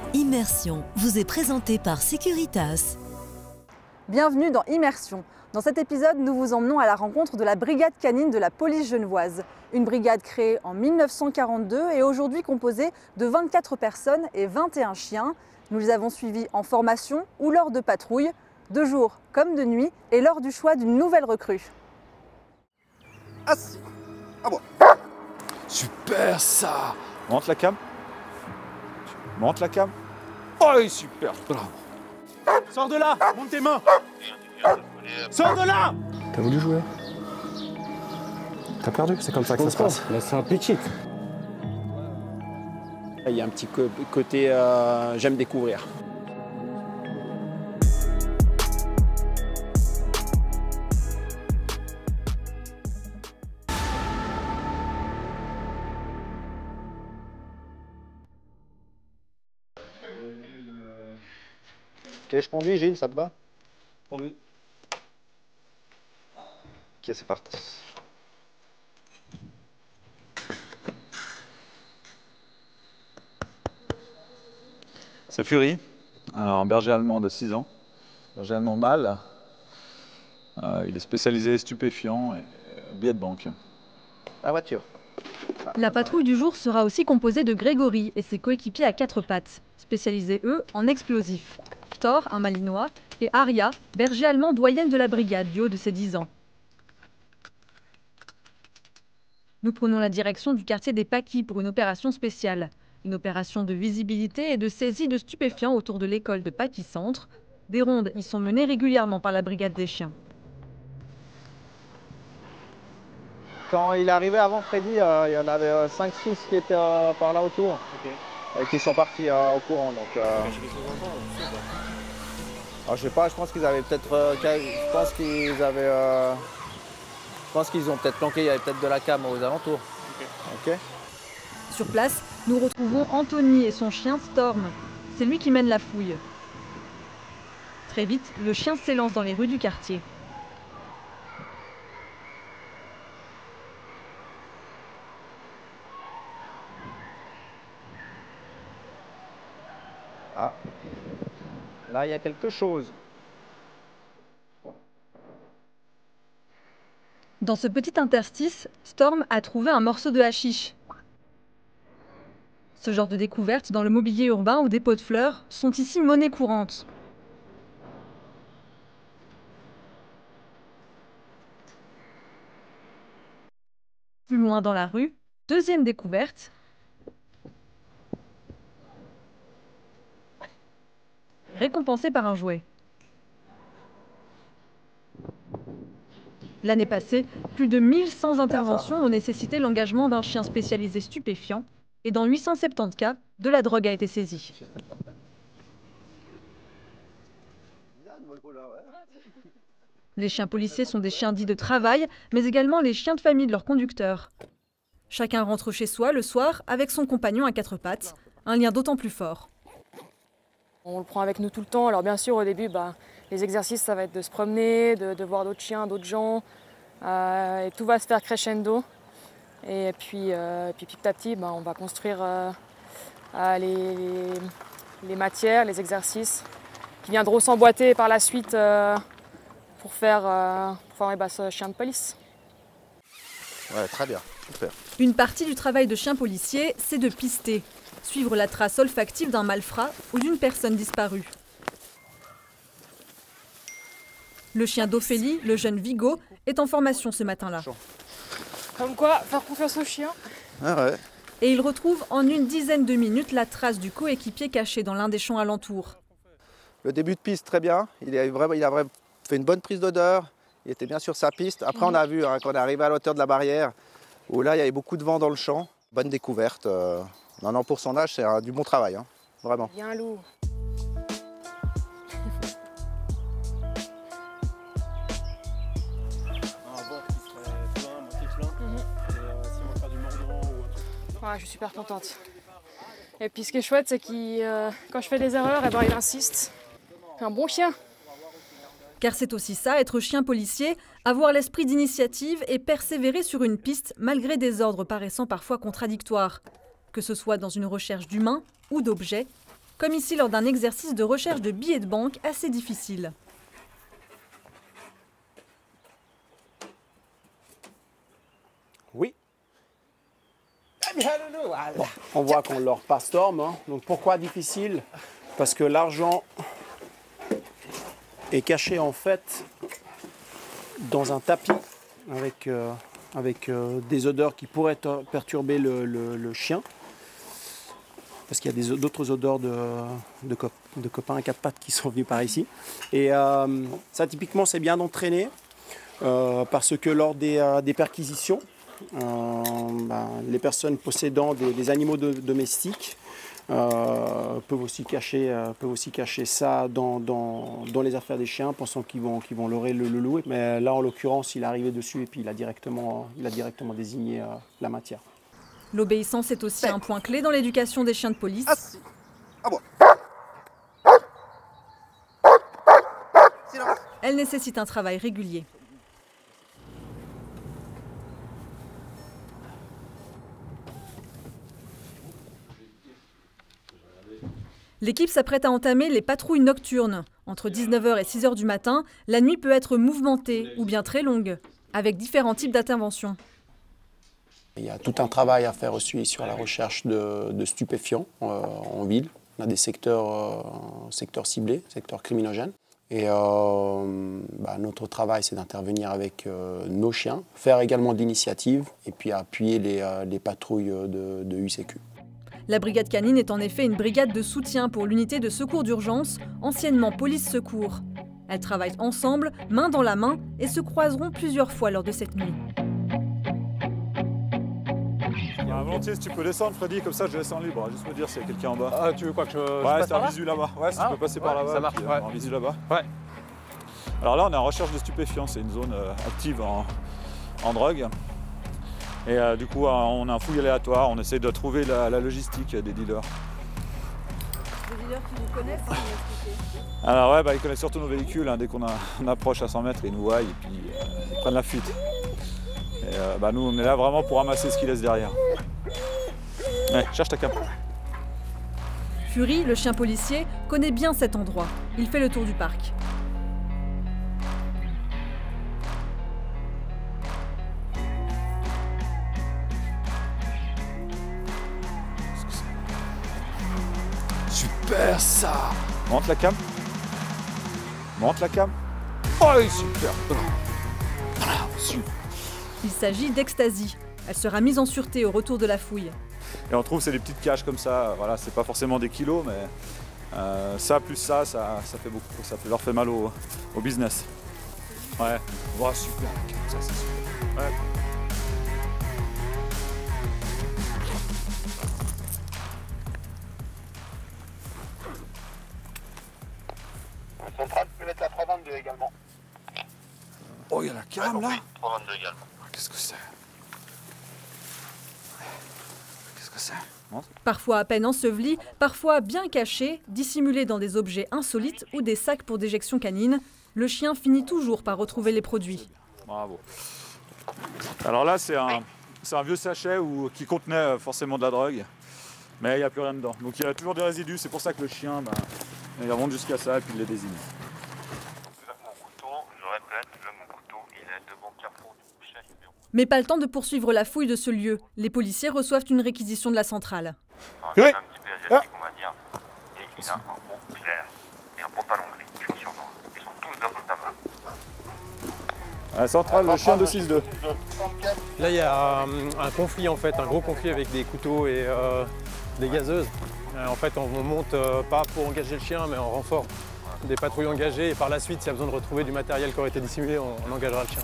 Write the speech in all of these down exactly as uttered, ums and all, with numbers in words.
Immersion vous est présenté par Securitas. Bienvenue dans Immersion. Dans cet épisode, nous vous emmenons à la rencontre de la brigade canine de la police genevoise. Une brigade créée en mille neuf cent quarante-deux et aujourd'hui composée de vingt-quatre personnes et vingt et un chiens. Nous les avons suivis en formation ou lors de patrouilles, de jour comme de nuit et lors du choix d'une nouvelle recrue. Ah, ah bon. Super ça. Monte la cam. Monte la cam. Oh, super, bravo. Sors de là, monte tes mains. Sors de là. T'as voulu jouer? T'as perdu, c'est comme ça que ça se passe. Mais c'est un petit. Il y a un petit côté euh, j'aime découvrir. Ok, je conduis, Gilles, ça te va? Conduis. Ok, c'est parti. C'est Fury, un berger allemand de six ans. Berger allemand mâle. Euh, il est spécialisé stupéfiants et billets de banque. La voiture. La patrouille du jour sera aussi composée de Grégory et ses coéquipiers à quatre pattes, spécialisés eux en explosifs. Thor, un malinois, et Aria, berger allemand doyenne de la brigade du haut de ses dix ans. Nous prenons la direction du quartier des Paquis pour une opération spéciale. Une opération de visibilité et de saisie de stupéfiants autour de l'école de Paquis Centre. Des rondes y sont menées régulièrement par la brigade des chiens. Quand il est arrivé avant Freddy, euh, il y en avait cinq six qui étaient euh, par là autour. Okay. Et qui sont partis euh, au courant. Donc, euh... Alors, je sais pas, je pense qu'ils avaient peut-être. Euh, je pense qu'ils avaient. Euh... Je pense qu'ils ont peut-être planqué, il y avait peut-être de la cam aux alentours. Okay. Okay. Sur place, nous retrouvons Anthony et son chien Storm. C'est lui qui mène la fouille. Très vite, le chien s'élance dans les rues du quartier. Ah, là il y a quelque chose. Dans ce petit interstice, Storm a trouvé un morceau de hashish. Ce genre de découverte dans le mobilier urbain ou des pots de fleurs sont ici monnaie courante. Plus loin dans la rue, deuxième découverte. Récompensée par un jouet. L'année passée, plus de mille cent interventions ont nécessité l'engagement d'un chien spécialisé stupéfiant et dans huit cent soixante-dix cas, de la drogue a été saisie. Les chiens policiers sont des chiens dits de travail, mais également les chiens de famille de leurs conducteurs. Chacun rentre chez soi le soir avec son compagnon à quatre pattes, un lien d'autant plus fort. On le prend avec nous tout le temps. Alors bien sûr, au début, bah, les exercices, ça va être de se promener, de, de voir d'autres chiens, d'autres gens. Euh, et tout va se faire crescendo. Et puis, euh, puis petit à petit, bah, on va construire euh, euh, les, les, les matières, les exercices qui viendront s'emboîter par la suite euh, pour faire euh, pour former bah, ce chien de police. Ouais, très bien, super. Une partie du travail de chien policier, c'est de pister. Suivre la trace olfactive d'un malfrat ou d'une personne disparue. Le chien d'Ophélie, le jeune Vigo, est en formation ce matin-là. Comme quoi, faire confiance au chien. Ah ouais. Et il retrouve en une dizaine de minutes la trace du coéquipier caché dans l'un des champs alentours. Le début de piste, très bien. Il a, vraiment, il a vraiment fait une bonne prise d'odeur. Il était bien sur sa piste. Après, on a vu, hein, quand on est arrivé à la hauteur de la barrière, où là, il y avait beaucoup de vent dans le champ. Bonne découverte. Euh... Non, non, pour son âge, c'est euh, du bon travail, hein, vraiment. Bien lourd. Ouais, je suis super contente. Et puis ce qui est chouette, c'est que euh, quand je fais des erreurs, eh ben, il insiste. C'est un bon chien. Car c'est aussi ça, être chien policier, avoir l'esprit d'initiative et persévérer sur une piste malgré des ordres paraissant parfois contradictoires. Que ce soit dans une recherche d'humains ou d'objets, comme ici lors d'un exercice de recherche de billets de banque assez difficile. Oui. Bon, on voit qu'on leur passe storm. Hein. Donc pourquoi difficile? Parce que l'argent est caché en fait dans un tapis avec, euh, avec euh, des odeurs qui pourraient perturber le, le, le chien. Parce qu'il y a d'autres odeurs de, de, cop, de copains à quatre pattes qui sont venus par ici. Et euh, ça typiquement c'est bien d'entraîner euh, parce que lors des, euh, des perquisitions, Euh, ben, les personnes possédant des, des animaux de, domestiques euh, peuvent, aussi cacher, euh, peuvent aussi cacher ça dans, dans, dans les affaires des chiens, pensant qu'ils vont, qu'ils vont leurrer le, le loup. Mais là, en l'occurrence, il est arrivé dessus et puis il a directement, il a directement désigné euh, la matière. L'obéissance est aussi un point clé dans l'éducation des chiens de police. Elle nécessite un travail régulier. L'équipe s'apprête à entamer les patrouilles nocturnes. Entre dix-neuf heures et six heures du matin, la nuit peut être mouvementée ou bien très longue, avec différents types d'interventions. Il y a tout un travail à faire aussi sur la recherche de, de stupéfiants euh, en ville. On a des secteurs, euh, secteurs ciblés, secteurs criminogènes. Et euh, bah, notre travail, c'est d'intervenir avec euh, nos chiens, faire également de l'initiative et puis appuyer les, euh, les patrouilles de, de U C Q. La brigade canine est en effet une brigade de soutien pour l'unité de secours d'urgence, anciennement police secours. Elles travaillent ensemble, main dans la main, et se croiseront plusieurs fois lors de cette nuit. Bah, volontiers, si tu peux descendre, Freddy, comme ça je descends libre, juste me dire s'il y a quelqu'un en bas. Ah, tu veux quoi que je, je Ouais, passe c'est un visu là-bas. Ouais, si ah, tu peux passer ouais, par là-bas. ça marche, puis, ouais. euh, en visu là-bas. Ouais. Alors là, on est en recherche de stupéfiants, c'est une zone euh, active en, en drogue. Et euh, du coup, on a un fouille aléatoire, on essaie de trouver la, la logistique des dealers. Des dealers qui vous connaissent, vous m'expliquez ? Alors ouais, bah, ils connaissent surtout nos véhicules, hein. Dès qu'on on approche à cent mètres, ils nous voient et puis euh, ils prennent la fuite. Et euh, bah, nous, on est là vraiment pour ramasser ce qu'ils laissent derrière. Ouais, cherche ta cape. Fury, le chien policier, connaît bien cet endroit. Il fait le tour du parc. Super ça! Monte la cam. Monte la cam. Oh, super! Voilà, super. Il s'agit d'Ecstasy. Elle sera mise en sûreté au retour de la fouille. Et on trouve c'est des petites caches comme ça, voilà, c'est pas forcément des kilos, mais euh, ça plus ça, ça, ça fait beaucoup, ça fait, leur fait mal au, au business. Ouais, oh, super, ça c'est super. Ouais. Centrale, tu peux mettre la trois vingt-deux également. Oh, il y a la cam là. trois vingt-deux également. Qu'est-ce que c'est? Qu'est-ce que c'est? Parfois à peine enseveli, parfois bien caché, dissimulé dans des objets insolites ou des sacs pour déjection canine, le chien finit toujours par retrouver les produits. Bravo. Alors là, c'est un, c'est un vieux sachet où, qui contenait forcément de la drogue, mais il n'y a plus rien dedans. Donc il y a toujours des résidus, c'est pour ça que le chien, bah, il remonte jusqu'à ça et puis il les désigne. Mon couteau, je répète, là, mon couteau, il est devant le carrefour du chien numéro. Mais pas le temps de poursuivre la fouille de ce lieu. Les policiers reçoivent une réquisition de la centrale. Ah, c'est un petit peu asiatique, on va dire. Et il a un bon clair et un pantalon gris. Finition noire. Ils sont tous dans le tabac. À la centrale, le chien de six deux. Là, il y a un, un conflit en fait, un gros conflit avec des couteaux et euh, des gazeuses. Euh, en fait, on, on monte euh, pas pour engager le chien, mais en renfort. Des patrouilles engagées et par la suite, s'il y a besoin de retrouver du matériel qui aurait été dissimulé, on, on engagera le chien.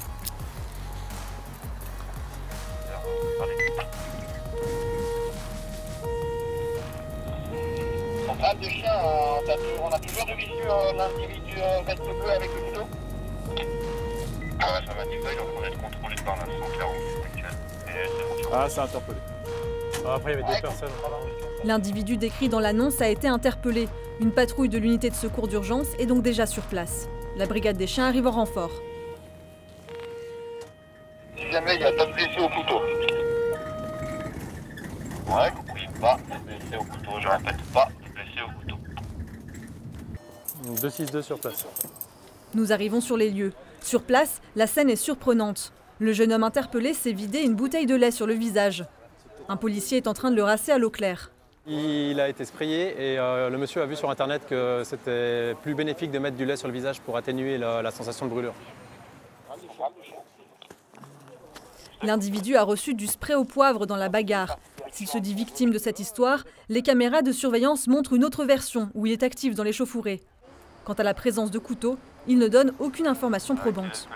Centrale de chien, euh, on a toujours revu euh, l'individu euh, veste bleu avec le couteau. Ah ouais, ça m'a dit pas, il en être contrôlé par la cent quarante. Ah, c'est interpellé. Après, il y avait deux personnes. L'individu décrit dans l'annonce a été interpellé. Une patrouille de l'unité de secours d'urgence est donc déjà sur place. La brigade des chiens arrive en renfort. Si jamais il y a d'autres blessés au couteau. Ouais, oui, pas de blessés au couteau, je répète, pas de blessés au couteau. deux six deux sur place. Nous arrivons sur les lieux. Sur place, la scène est surprenante. Le jeune homme interpellé s'est vidé une bouteille de lait sur le visage. Un policier est en train de le rincer à l'eau claire. Il a été sprayé et euh, le monsieur a vu sur internet que c'était plus bénéfique de mettre du lait sur le visage pour atténuer la, la sensation de brûlure. L'individu a reçu du spray au poivre dans la bagarre. S'il se dit victime de cette histoire, les caméras de surveillance montrent une autre version où il est actif dans l'échauffourée. Quant à la présence de couteaux, il ne donne aucune information probante.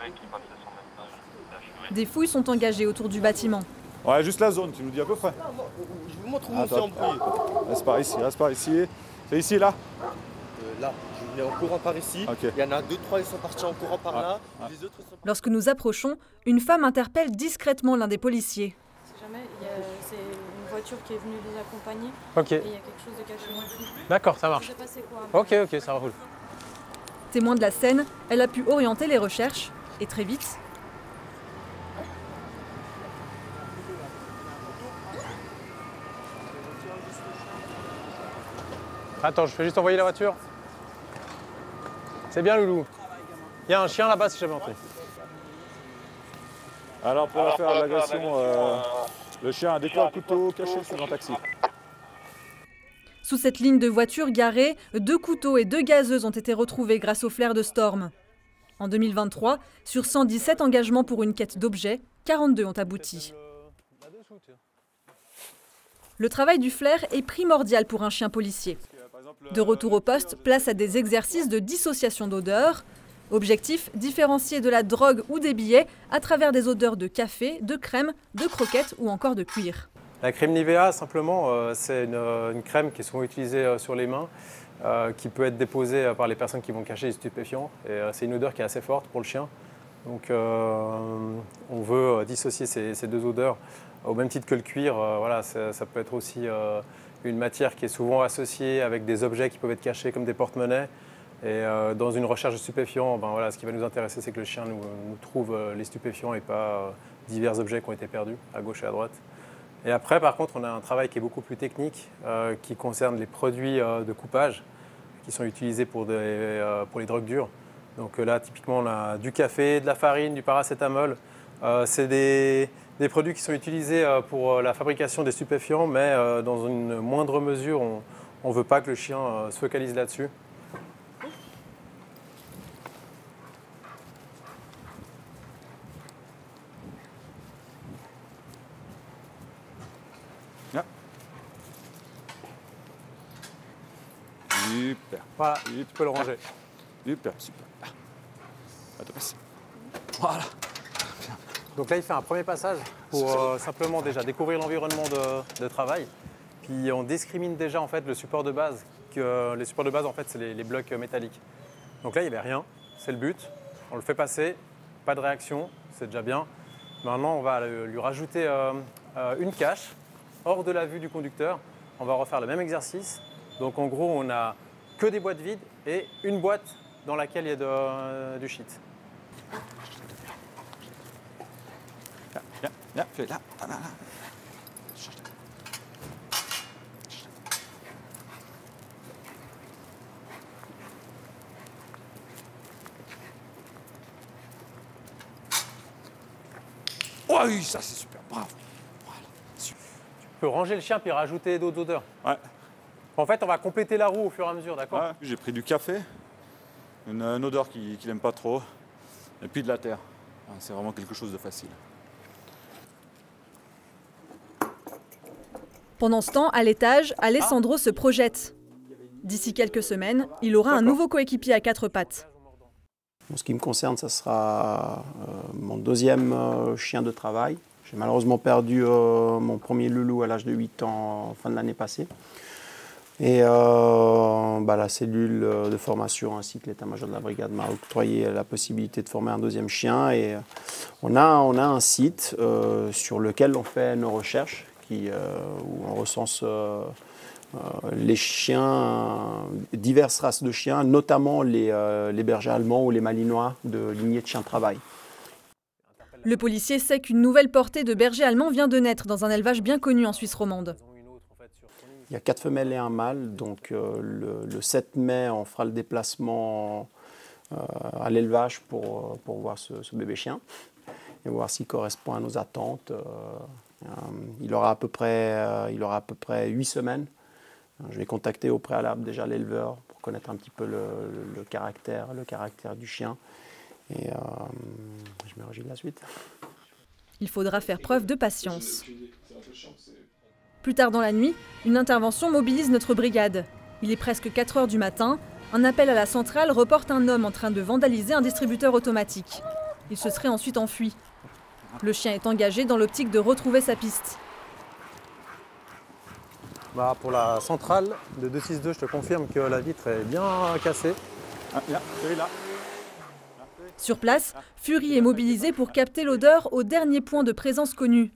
Des fouilles sont engagées autour du bâtiment. Ouais, juste la zone, tu nous dis à peu près. Je vous montre où on s'est embrouillé. Reste par ici, reste par ici. C'est ici, là euh, Là, je viens en courant par ici. Okay. Il y en a deux, trois, ils sont partis en courant par ah. là. Ah. Les autres sont... Lorsque nous approchons, une femme interpelle discrètement l'un des policiers. Jamais, c'est une voiture qui est venue les accompagner. Ok. Et il y a quelque chose de caché dans le fond. D'accord, ça marche. Je sais pas c'est quoi. Ok, ok, ça roule. Témoin de la scène, elle a pu orienter les recherches, et très vite. Attends, je fais juste envoyer la voiture. C'est bien, Loulou. Il y a un chien là-bas si j'avais entendu. Alors pour Alors, faire pour l'agression, euh, le chien a découvert le couteau caché sous un taxi. Sous cette ligne de voitures garées, deux couteaux et deux gazeuses ont été retrouvés grâce au flair de Storm. En deux mille vingt-trois, sur cent dix-sept engagements pour une quête d'objets, quarante-deux ont abouti. Le travail du flair est primordial pour un chien policier. De retour au poste, place à des exercices de dissociation d'odeurs. Objectif, différencier de la drogue ou des billets à travers des odeurs de café, de crème, de croquettes ou encore de cuir. La crème Nivea, simplement, euh, c'est une, une crème qui est souvent utilisée euh, sur les mains, euh, qui peut être déposée euh, par les personnes qui vont cacher les stupéfiants. Et euh, c'est une odeur qui est assez forte pour le chien. Donc euh, on veut euh, dissocier ces, ces deux odeurs. Au même titre que le cuir, euh, voilà, ça, ça peut être aussi euh, une matière qui est souvent associée avec des objets qui peuvent être cachés comme des porte-monnaies. Et euh, dans une recherche de stupéfiants, ben voilà, ce qui va nous intéresser, c'est que le chien nous, nous trouve euh, les stupéfiants et pas euh, divers objets qui ont été perdus à gauche et à droite. Et après, par contre, on a un travail qui est beaucoup plus technique, euh, qui concerne les produits euh, de coupage qui sont utilisés pour, des, euh, pour les drogues dures. Donc euh, là, typiquement, on a du café, de la farine, du paracétamol. Euh, c'est des, des produits qui sont utilisés euh, pour euh, la fabrication des stupéfiants, mais euh, dans une moindre mesure, on ne veut pas que le chien euh, se focalise là-dessus. Super. Voilà, tu peux le ranger. Super, super. À te passer. Voilà. Donc là, il fait un premier passage pour euh, simplement déjà découvrir l'environnement de, de travail. Puis on discrimine déjà en fait le support de base. Que, les supports de base, en fait, c'est les, les blocs métalliques. Donc là, il n'y avait rien. C'est le but. On le fait passer. Pas de réaction. C'est déjà bien. Maintenant, on va lui rajouter euh, euh, une cache hors de la vue du conducteur. On va refaire le même exercice. Donc en gros, on n'a que des boîtes vides et une boîte dans laquelle il y a de, euh, du shit. Viens, viens, viens, fais là, là, là. Oh oui, ça c'est super, bravo. Voilà, super. Tu peux ranger le chien puis rajouter d'autres odeurs. Ouais. En fait, on va compléter la roue au fur et à mesure, d'accord? Ouais, j'ai pris du café, une, une odeur qu'il qui n'aime pas trop, et puis de la terre. C'est vraiment quelque chose de facile. Pendant ce temps, à l'étage, Alessandro se projette. D'ici quelques semaines, il aura un nouveau coéquipier à quatre pattes. En ce qui me concerne, ça sera euh, mon deuxième euh, chien de travail. J'ai malheureusement perdu euh, mon premier loulou à l'âge de huit ans, fin de l'année passée. Et euh, bah, la cellule de formation ainsi que l'état-major de la brigade m'a octroyé la possibilité de former un deuxième chien. Et on a, on a un site euh, sur lequel on fait nos recherches, qui, euh, où on recense euh, euh, les chiens, diverses races de chiens, notamment les, euh, les bergers allemands ou les malinois de lignée de chiens de travail. Le policier sait qu'une nouvelle portée de bergers allemands vient de naître dans un élevage bien connu en Suisse romande. Il y a quatre femelles et un mâle, donc euh, le, le sept mai, on fera le déplacement euh, à l'élevage pour, pour voir ce, ce bébé chien et voir s'il correspond à nos attentes. Euh, euh, il, aura à peu près, euh, il aura à peu près huit semaines. Je vais contacter au préalable déjà l'éleveur pour connaître un petit peu le, le, le, caractère, le caractère du chien. Et euh, je me réjouis de la suite. Il faudra faire preuve de patience. Plus tard dans la nuit, une intervention mobilise notre brigade. Il est presque quatre heures du matin. Un appel à la centrale reporte un homme en train de vandaliser un distributeur automatique. Il se serait ensuite enfui. Le chien est engagé dans l'optique de retrouver sa piste. Bah, pour la centrale de deux six deux, je te confirme que la vitre est bien cassée. Ah, là, celui-là. Sur place, Fury est mobilisé pour capter l'odeur au dernier point de présence connu.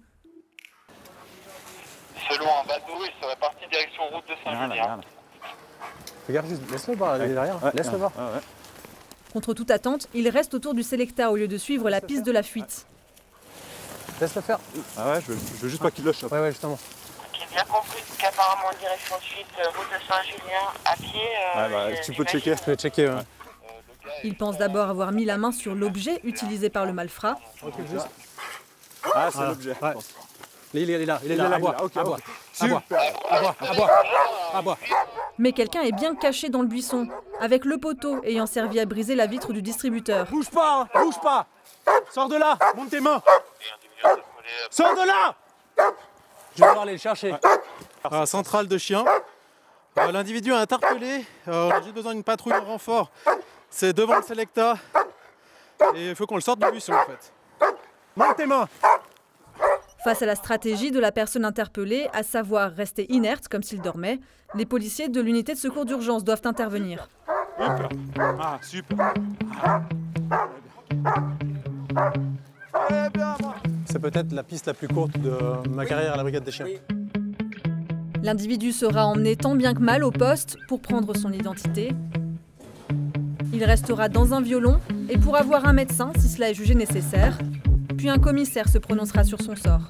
Selon un bateau, il serait parti direction route de Saint-Julien. Regarde juste, laisse-le voir, il est derrière, ouais, laisse-le ouais, voir. Ouais, ouais. Contre toute attente, il reste autour du Selecta au lieu de suivre la piste de la fuite. Laisse-le faire. Ah ouais, je veux, je veux juste pas qu'il le chope. Ouais, ouais, justement. J'ai bien compris qu'apparemment en direction de suite, route de Saint-Julien, à pied. Euh, ouais, bah, tu peux checker. Tu peux checker, ouais. Il pense d'abord avoir mis la main sur l'objet utilisé par le malfrat. Recule juste. Ah, c'est Voilà. l'objet. Ouais. Il est là, il est là, là, à boire, il est là, ok, à boire, ok. à boire, à boire, à boire, à boire. Mais quelqu'un est bien caché dans le buisson, avec le poteau ayant servi à briser la vitre du distributeur. Bouge pas, hein, bouge pas. Sors de là, monte tes mains. Sors de là. Je vais devoir aller le chercher. À centrale de chiens. Euh, L'individu est interpellé. Euh, on a juste besoin d'une patrouille en renfort. C'est devant le Selecta. Et il faut qu'on le sorte du buisson en fait. Monte tes mains. Face à la stratégie de la personne interpellée, à savoir rester inerte comme s'il dormait, les policiers de l'unité de secours d'urgence doivent intervenir. Super. Ah, super. Ah. C'est peut-être la piste la plus courte de ma carrière à la brigade des chiens. L'individu sera emmené tant bien que mal au poste pour prendre son identité. Il restera dans un violon et pourra voir un médecin si cela est jugé nécessaire. Puis un commissaire se prononcera sur son sort.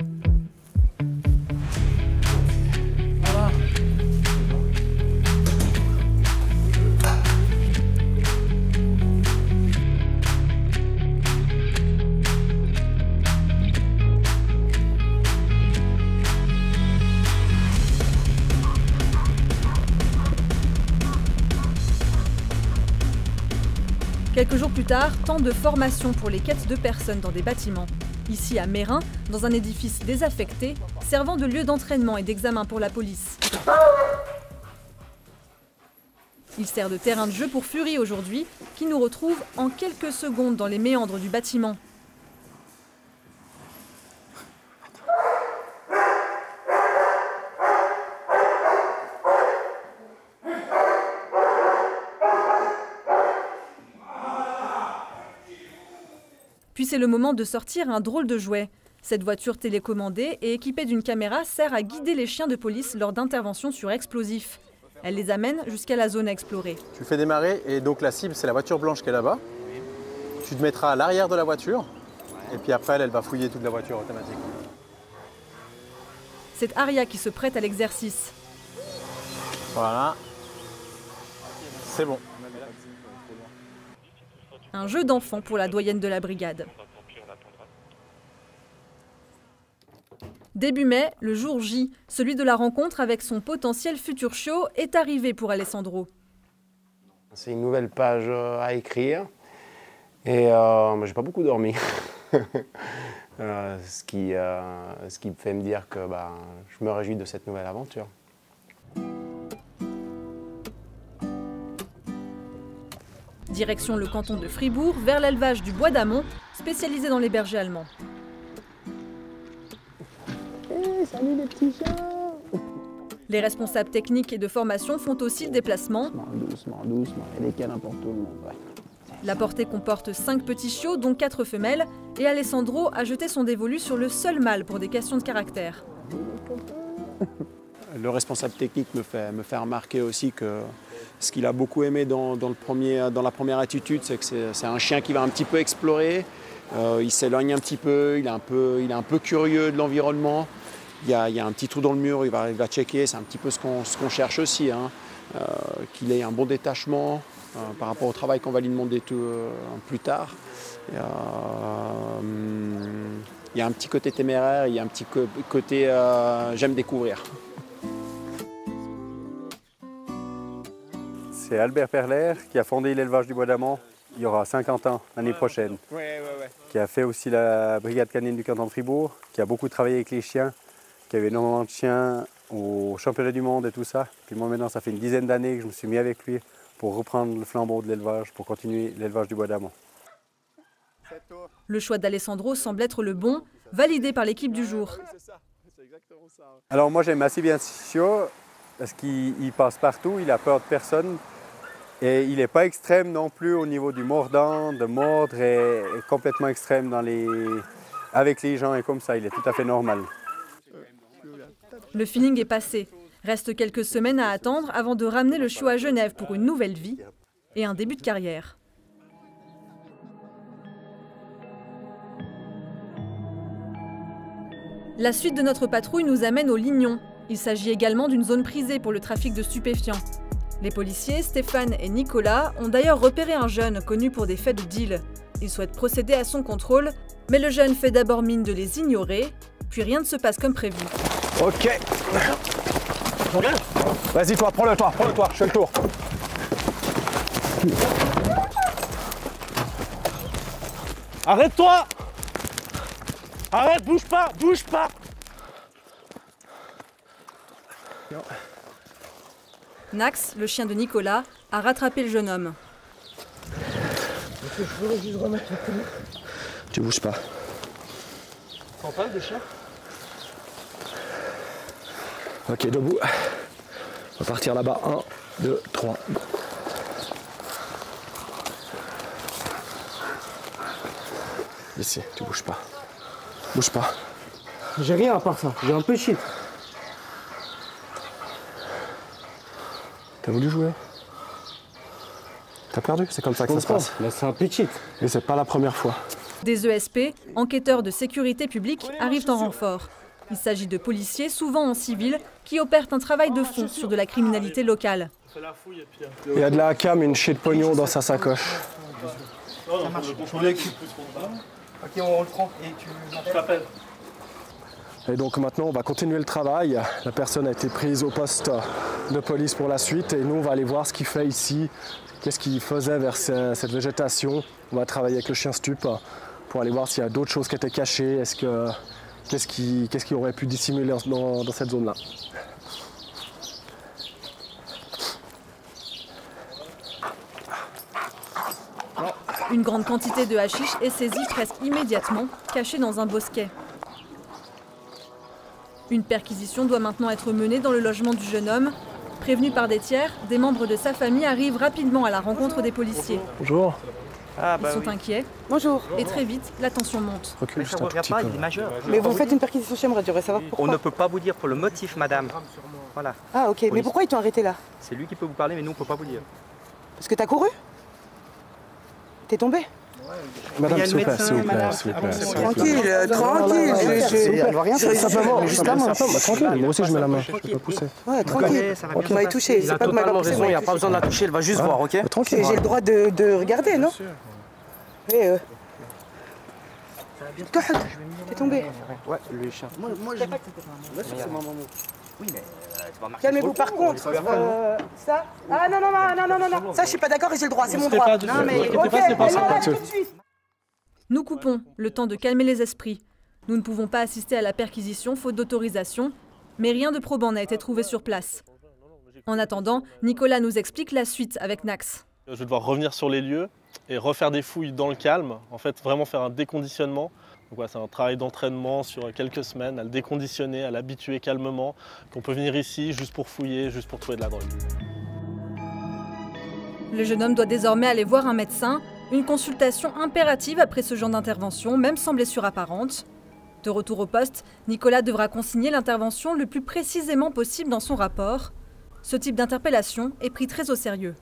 Voilà. Quelques jours plus tard, temps de formation pour les quêtes de personnes dans des bâtiments. Ici à Meyrin, dans un édifice désaffecté, servant de lieu d'entraînement et d'examen pour la police. Il sert de terrain de jeu pour Fury aujourd'hui, qui nous retrouve en quelques secondes dans les méandres du bâtiment. Puis c'est le moment de sortir un drôle de jouet. Cette voiture télécommandée et équipée d'une caméra sert à guider les chiens de police lors d'interventions sur explosifs. Elle les amène jusqu'à la zone à explorer. Tu fais démarrer et donc la cible c'est la voiture blanche qui est là-bas. Tu te mettras à l'arrière de la voiture et puis après elle, elle va fouiller toute la voiture automatiquement. C'est Aria qui se prête à l'exercice. Voilà. C'est bon. Un jeu d'enfant pour la doyenne de la brigade. Début mai, le jour J, celui de la rencontre avec son potentiel futur chiot, est arrivé pour Alessandro. C'est une nouvelle page à écrire et euh, j'ai pas beaucoup dormi. euh, ce, qui, euh, ce qui me fait me dire que bah, je me réjouis de cette nouvelle aventure. Direction le canton de Fribourg, vers l'élevage du bois d'Amont, spécialisé dans les bergers allemands. Hey, salut les petits chats! Les responsables techniques et de formation font aussi le déplacement. Doucement, doucement, doucement, il y a des câlins pour tout le monde. Ouais. La portée comporte cinq petits chiots, dont quatre femelles, et Alessandro a jeté son dévolu sur le seul mâle pour des questions de caractère. Le responsable technique me fait, me fait remarquer aussi que ce qu'il a beaucoup aimé dans, dans, le premier, dans la première attitude, c'est que c'est un chien qui va un petit peu explorer, euh, il s'éloigne un petit peu, il est un peu, il est un peu curieux de l'environnement il y, a, il y a un petit trou dans le mur, il va, il va checker, c'est un petit peu ce qu'on ce qu'on cherche aussi, hein, euh, qu'il ait un bon détachement euh, par rapport au travail qu'on va lui demander tout, euh, plus tard. Et, euh, hum, il y a un petit côté téméraire, il y a un petit co côté euh, j'aime découvrir. C'est Albert Perler qui a fondé l'élevage du bois d'amont il y aura cinquante ans l'année prochaine. Ouais, ouais, ouais. Qui a fait aussi la brigade canine du canton de Fribourg, qui a beaucoup travaillé avec les chiens, qui avait énormément de chiens au championnat du monde et tout ça. Puis moi maintenant ça fait une dizaine d'années que je me suis mis avec lui pour reprendre le flambeau de l'élevage, pour continuer l'élevage du bois d'amont. Le choix d'Alessandro semble être le bon, validé par l'équipe du jour. Alors moi j'aime assez bien Sio parce qu'il passe partout, il a peur de personne. Et il n'est pas extrême non plus au niveau du mordant, de mordre, et, et complètement extrême dans les... avec les gens et comme ça, il est tout à fait normal. Le feeling est passé. Reste quelques semaines à attendre avant de ramener le chiot à Genève pour une nouvelle vie et un début de carrière. La suite de notre patrouille nous amène au Lignon. Il s'agit également d'une zone prisée pour le trafic de stupéfiants. Les policiers, Stéphane et Nicolas, ont d'ailleurs repéré un jeune connu pour des faits de deal. Ils souhaitent procéder à son contrôle, mais le jeune fait d'abord mine de les ignorer, puis rien ne se passe comme prévu. Ok. Vas-y toi, prends-le toi, prends-le toi, je fais le tour. Arrête-toi! Arrête, bouge pas, bouge pas! Nax, le chien de Nicolas, a rattrapé le jeune homme. Je voulais juste remettre le coup. Tu bouges pas. T'en parles des chiens? Ok, debout. On va partir là-bas. un, deux, trois. Ici, tu bouges pas. Bouge pas. J'ai rien à part ça, j'ai un peu shit. T'as voulu jouer? T'as perdu? C'est comme ça que ça se passe. Mais c'est un peu cheat. Et c'est pas la première fois. Des E S P, enquêteurs de sécurité publique, arrivent en renfort. Il s'agit de policiers, souvent en civil, qui opèrent un travail de fond sur de la criminalité locale. Il y a de la cam et une chier de pognon dans sa sacoche. Ça marche. Ok, on le prend et tu m'appelles. Et donc maintenant, on va continuer le travail. La personne a été prise au poste de police pour la suite et nous, on va aller voir ce qu'il fait ici, qu'est-ce qu'il faisait vers cette végétation. On va travailler avec le chien stup pour aller voir s'il y a d'autres choses qui étaient cachées, est-ce que, qu'est-ce qui, qu'est-ce qui aurait pu dissimuler dans, dans cette zone-là. Une grande quantité de hashish est saisie presque immédiatement, cachée dans un bosquet. Une perquisition doit maintenant être menée dans le logement du jeune homme. Prévenu par des tiers, des membres de sa famille arrivent rapidement à la rencontre des policiers. Bonjour. Ah, bah Ils sont oui. inquiets. Bonjour. Et très vite, la tension monte. Recule Mais juste ça un ne tout revient petit pas, peu. il est majeur. Mais vous faites une perquisition, j'aimerais j'aimerais savoir pourquoi. On ne peut pas vous dire pour le motif, madame. Voilà. Ah ok, mais Oui. pourquoi ils t'ont arrêté là? C'est lui qui peut vous parler, mais nous, on ne peut pas vous dire. Parce que t'as couru? T'es tombé? Madame, Il y a s'il le vous plaît, médecin, s'il vous plaît, madame. s'il vous plaît. s'il vous plaît. Tranquille, euh, tranquille, je... je- Elle doit rien faire, simplement, juste la main. Tranquille, moi aussi je mets la main, je peux pas pousser. Ouais, tranquille. ça va Vous bien m'avez se touché, Il a c'est pas que vous m'avez totalement poussé, raison, vous il n'y a m'avez pas besoin de la touché. toucher, elle va juste Ah, voir, ok? bah, tranquille. J'ai j'ai le droit de, de regarder, non? Eh, euh... Kahut, t'es tombé. Ouais, le chien. Moi, moi, je... c'est ma maman. Oui, mais euh, tu vas marquer Calmez-vous sur le par coup, contre. on est pas euh, ça Ah non, non, non, non, non, non, non. Ça, je suis pas d'accord et j'ai le droit, c'est mon inquiétez droit. pas, ne Non, vous mais inquiétez ok, pas, c'est pas mais ça. non, là, tout de suite. Nous coupons, le temps de calmer les esprits. Nous ne pouvons pas assister à la perquisition faute d'autorisation, mais rien de probant n'a été trouvé sur place. En attendant, Nicolas nous explique la suite avec Nax. Je vais devoir revenir sur les lieux et refaire des fouilles dans le calme, en fait vraiment faire un déconditionnement. Donc voilà, c'est un travail d'entraînement sur quelques semaines, à le déconditionner, à l'habituer calmement, qu'on peut venir ici juste pour fouiller, juste pour trouver de la drogue. Le jeune homme doit désormais aller voir un médecin, une consultation impérative après ce genre d'intervention, même sans blessure apparente. De retour au poste, Nicolas devra consigner l'intervention le plus précisément possible dans son rapport. Ce type d'interpellation est pris très au sérieux.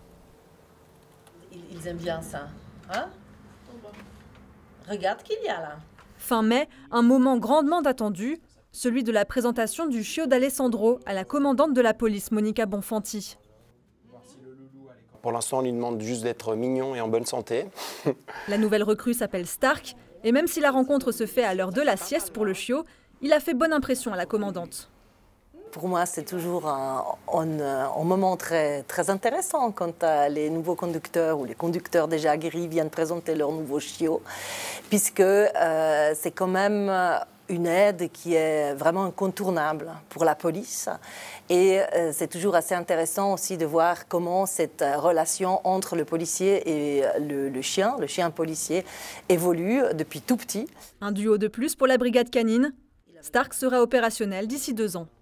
Ils aiment bien ça, hein? Regarde qu'il y a là. Fin mai, un moment grandement attendu, celui de la présentation du chiot d'Alessandro à la commandante de la police, Monica Bonfanti. Pour l'instant, on lui demande juste d'être mignon et en bonne santé. La nouvelle recrue s'appelle Stark, et même si la rencontre se fait à l'heure de la sieste pour le chiot, il a fait bonne impression à la commandante. Pour moi, c'est toujours un, un, un moment très, très intéressant quand euh, les nouveaux conducteurs ou les conducteurs déjà aguerris viennent présenter leur nouveau chiot, puisque euh, c'est quand même une aide qui est vraiment incontournable pour la police. Et euh, c'est toujours assez intéressant aussi de voir comment cette relation entre le policier et le, le chien, le chien policier, évolue depuis tout petit. Un duo de plus pour la brigade canine. Stark sera opérationnel d'ici deux ans.